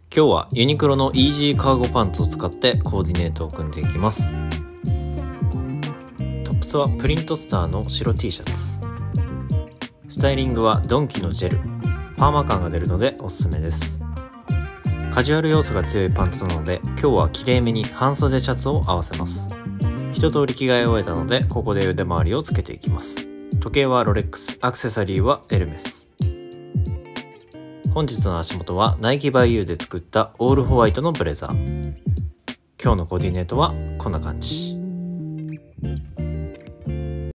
今日はユニクロのイージーカーゴパンツを使ってコーディネートを組んでいきます。トップスはプリントスターの白 T シャツ。スタイリングはドンキのジェル。パーマ感が出るのでおすすめです。カジュアル要素が強いパンツなので、今日はきれいめに半袖シャツを合わせます。一通り着替えを終えたので、ここで腕回りをつけていきます。時計はロレックス、アクセサリーはエルメス。本日の足元はナイキバイユーで作ったオールホワイトのブレザー。今日のコーディネートはこんな感じ。